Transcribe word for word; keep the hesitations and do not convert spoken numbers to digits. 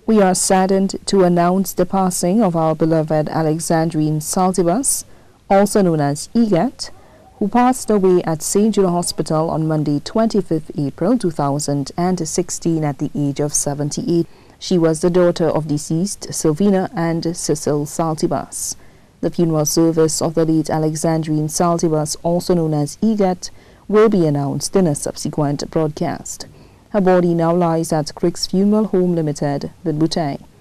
We are saddened to announce the passing of our beloved Alexandrine Saltibus, also known as EGAT, who passed away at Saint Jude Hospital on Monday, twenty-fifth April two thousand sixteen at the age of seventy-eight. She was the daughter of deceased Sylvina and Cecil Saltibus. The funeral service of the late Alexandrine Saltibus, also known as EGAT, will be announced in a subsequent broadcast. Her body now lies at Crick's Funeral Home Limited, Bidbutang.